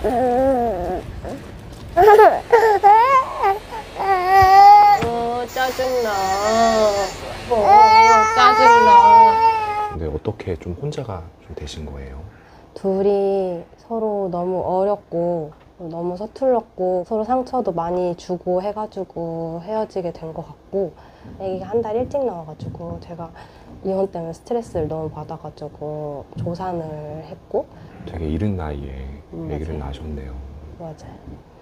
짜증나. 짜증나. 근데 어떻게 좀 혼자가 좀 되신 거예요? 둘이 서로 너무 어렵고 너무 서툴렀고 서로 상처도 많이 주고 해가지고 헤어지게 된 것 같고, 아기가 한 달 일찍 나와가지고 제가 이혼 때문에 스트레스를 너무 받아가지고 조산을 했고. 되게 이른 나이에 아기를 맞아요. 낳으셨네요. 맞아요.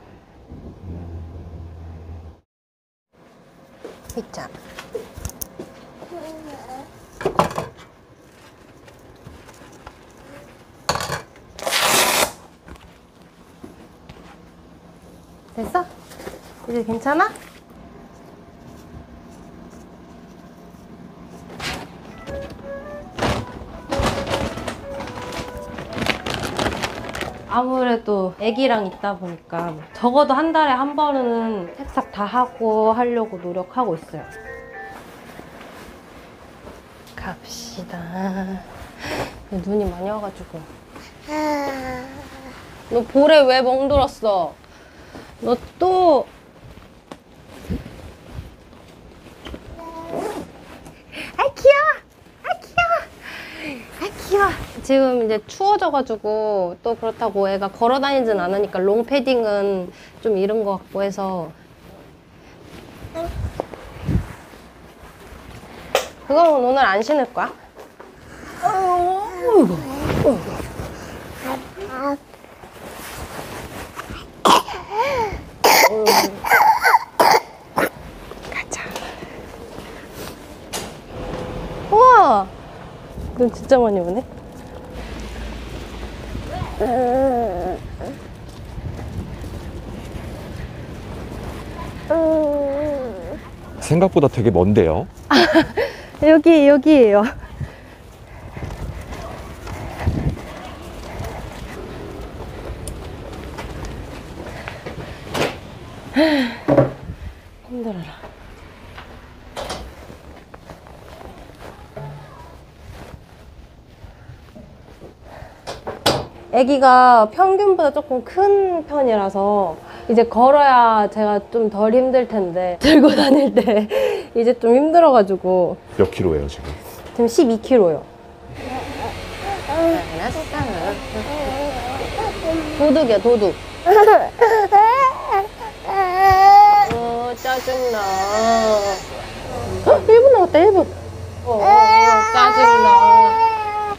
있자. 됐어? 이제 괜찮아? 아무래도 애기랑 있다 보니까 적어도 한 달에 한 번은 세탁 다 하고 하려고 노력하고 있어요. 갑시다. 눈이 많이 와가지고. 너 볼에 왜 멍들었어? 너 또. 아 귀여워. 아 귀여워. 아 귀여워. 지금 이제 추워져가지고 또 그렇다고 애가 걸어 다니진 않으니까 롱 패딩은 좀 이른 것 같고 해서. 그건 오늘 안 신을 거야? 어이구. 가자. 우와! 눈 진짜 많이 오네. 생각보다 되게 먼데요? 여기에요. 힘들어라. 아기가 평균보다 조금 큰 편이라서 이제 걸어야 제가 좀 덜 힘들 텐데 들고 다닐 때 이제 좀 힘들어가지고. 몇 킬로예요 지금? 지금 12kg요. 도둑이야, 도둑. 짜증나. 1분 남았다, 1분. 짜증나.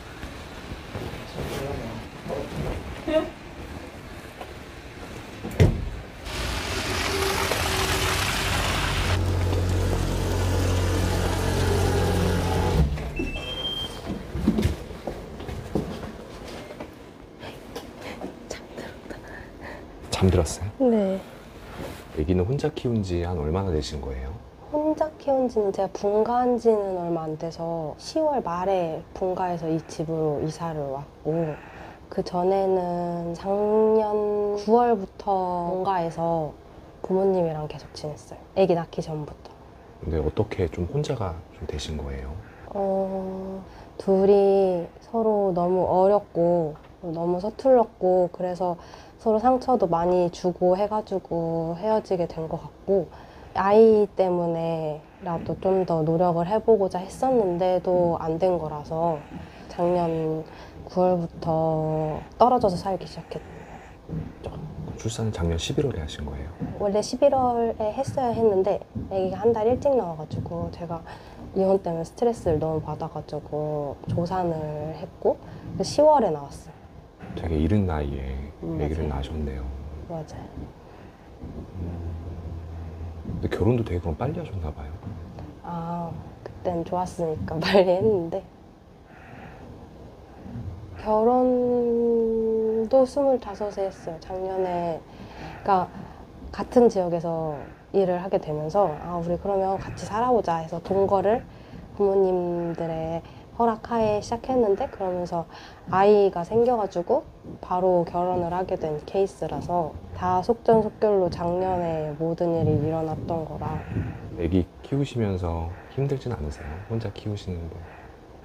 잠들었어요? 네. 아기는 혼자 키운 지 한 얼마나 되신 거예요? 혼자 키운 지는 제가 분가한 지는 얼마 안 돼서 10월 말에 분가해서 이 집으로 이사를 왔고, 그 전에는 작년 9월부터 분가해서 부모님이랑 계속 지냈어요. 아기 낳기 전부터. 근데 어떻게 좀 혼자가 좀 되신 거예요? 둘이 서로 너무 어렵고 너무 서툴렀고 그래서 서로 상처도 많이 주고 해가지고 헤어지게 된 것 같고, 아이 때문에라도 좀 더 노력을 해보고자 했었는데도 안 된 거라서 작년 9월부터 떨어져서 살기 시작했죠. 출산은 작년 11월에 하신 거예요? 원래 11월에 했어야 했는데 아기가 한 달 일찍 나와가지고 제가 이혼 때문에 스트레스를 너무 받아가지고 조산을 했고 10월에 나왔어요. 되게 이른 나이에 아기를 맞아요. 낳으셨네요. 맞아요. 근데 결혼도 되게 그럼 빨리 하셨나 봐요. 아, 그땐 좋았으니까 빨리 했는데 결혼도 25에 했어요. 작년에. 그러니까 같은 지역에서 일을 하게 되면서 우리 그러면 같이 살아보자 해서 동거를 부모님들의 허락하에 시작했는데, 그러면서 아이가 생겨가지고 바로 결혼을 하게 된 케이스라서 다 속전속결로 작년에 모든 일이 일어났던 거라. 아기 키우시면서 힘들진 않으세요? 혼자 키우시는 거?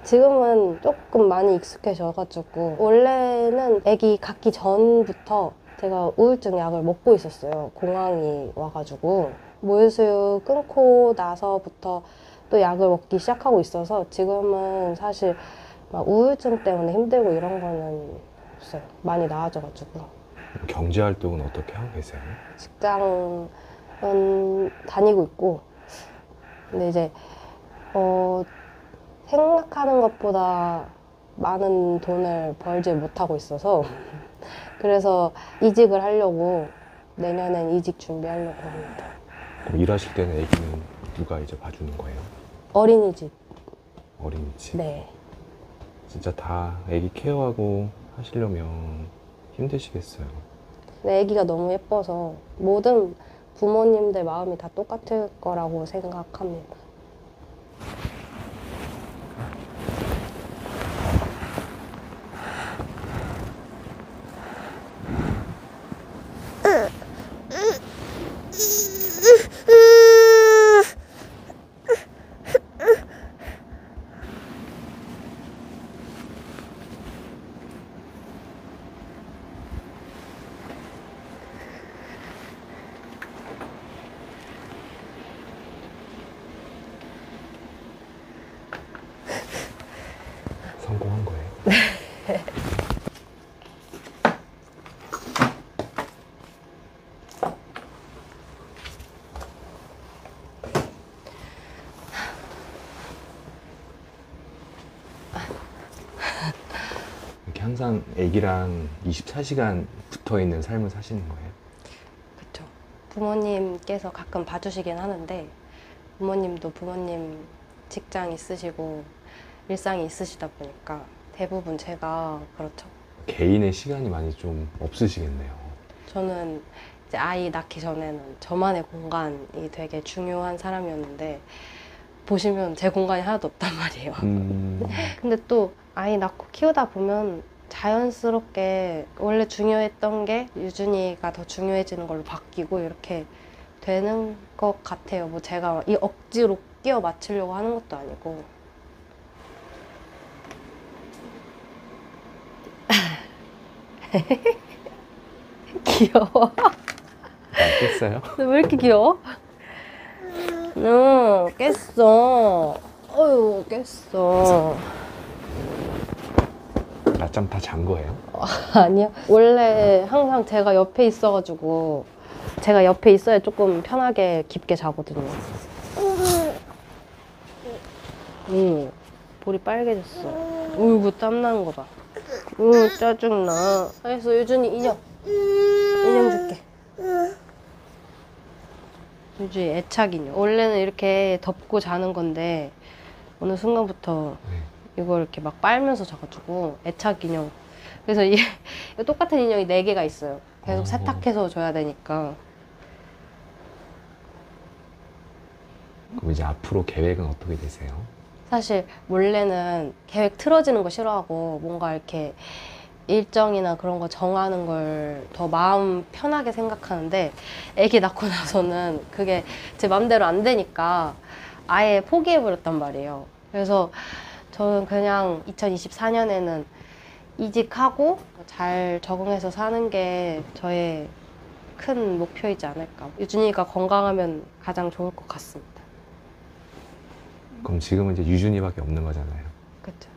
지금은 조금 많이 익숙해져가지고, 원래는 아기 갖기 전부터 제가 우울증 약을 먹고 있었어요. 공황이 와가지고 모유수유 끊고 나서부터 또 약을 먹기 시작하고 있어서 지금은 사실 막 우울증 때문에 힘들고 이런 거는 없어요. 많이 나아져가지고. 경제 활동은 어떻게 하고 계세요? 직장은 다니고 있고, 근데 이제 생각하는 것보다 많은 돈을 벌지 못하고 있어서 그래서 이직을 하려고 내년엔 이직 준비하려고 합니다. 그럼 일하실 때는 애기는 누가 이제 봐주는 거예요? 어린이집. 어린이집? 네. 진짜 다 애기 케어하고 하시려면 힘드시겠어요. 근데 아기가 너무 예뻐서 모든 부모님들 마음이 다 똑같을 거라고 생각합니다. 성공한 거예요. 이렇게 항상 애기랑 24시간 붙어 있는 삶을 사시는 거예요? 그렇죠. 부모님께서 가끔 봐주시긴 하는데 부모님도 부모님 직장 있으시고 일상이 있으시다 보니까 대부분 제가 그렇죠. 개인의 시간이 많이 좀 없으시겠네요. 저는 이제 아이 낳기 전에는 저만의 공간이 되게 중요한 사람이었는데 보시면 제 공간이 하나도 없단 말이에요. 근데 또 아이 낳고 키우다 보면 자연스럽게 원래 중요했던 게 유준이가 더 중요해지는 걸로 바뀌고 이렇게 되는 것 같아요. 뭐 제가 이 억지로 끼워 맞추려고 하는 것도 아니고. 귀여워. 깼어요? 왜 이렇게 귀여워? 응, 깼어. 어휴, 깼어. 낮잠 다 잔 거예요? 아니요. 원래 항상 제가 옆에 있어가지고 제가 옆에 있어야 조금 편하게 깊게 자거든요. 볼이 빨개졌어. 어이구, 땀나는 거 봐. 짜증나. 알겠어, 유준이 인형. 인형 줄게. 유준이 애착 인형. 원래는 이렇게 덮고 자는 건데 어느 순간부터 네. 이걸 이렇게 막 빨면서 자가지고 애착 인형. 그래서 이 똑같은 인형이 4개가 있어요. 계속 세탁해서 줘야 되니까. 그럼 이제 앞으로 계획은 어떻게 되세요? 사실 원래는 계획 틀어지는 거 싫어하고 뭔가 이렇게 일정이나 그런 거 정하는 걸 더 마음 편하게 생각하는데 아기 낳고 나서는 그게 제 맘대로 안 되니까 아예 포기해버렸단 말이에요. 그래서 저는 그냥 2024년에는 이직하고 잘 적응해서 사는 게 저의 큰 목표이지 않을까. 유준이가 건강하면 가장 좋을 것 같습니다. 그럼 지금은 이제 유준이밖에 없는 거잖아요. 그렇죠.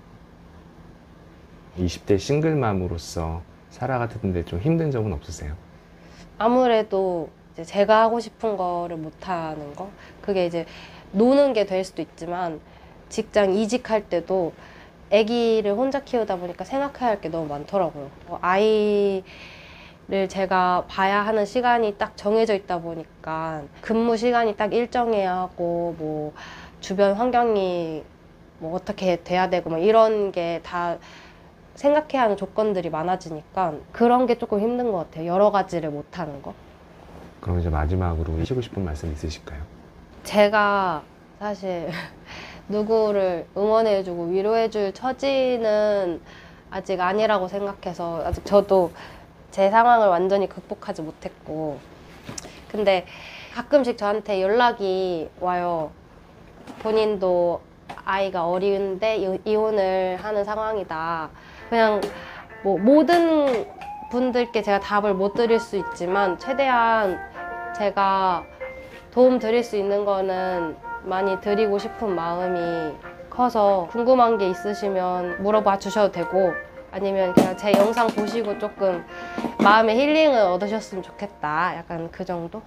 20대 싱글맘으로서 살아가는데 좀 힘든 점은 없으세요? 아무래도 이제 제가 하고 싶은 거를 못하는 거, 그게 이제 노는 게 될 수도 있지만 직장 이직할 때도 아기를 혼자 키우다 보니까 생각해야 할 게 너무 많더라고요. 아이를 제가 봐야 하는 시간이 딱 정해져 있다 보니까 근무 시간이 딱 일정해야 하고 뭐 주변 환경이 뭐 어떻게 돼야 되고 뭐 이런 게 다 생각해야 하는 조건들이 많아지니까 그런 게 조금 힘든 것 같아요. 여러 가지를 못하는 거. 그럼 이제 마지막으로 하시고 싶은 말씀 있으실까요? 제가 사실 누구를 응원해주고 위로해줄 처지는 아직 아니라고 생각해서 아직 저도 제 상황을 완전히 극복하지 못했고, 근데 가끔씩 저한테 연락이 와요. 본인도 아이가 어린데 이혼을 하는 상황이다. 그냥 뭐 모든 분들께 제가 답을 못 드릴 수 있지만 최대한 제가 도움 드릴 수 있는 거는 많이 드리고 싶은 마음이 커서 궁금한 게 있으시면 물어봐 주셔도 되고 아니면 그냥 제 영상 보시고 조금 마음의 힐링을 얻으셨으면 좋겠다. 약간 그 정도?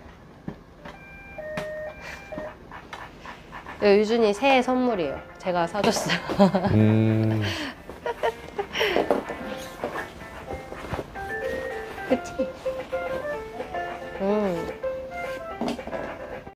이거 유준이 새해 선물이에요. 제가 사줬어요. 그치?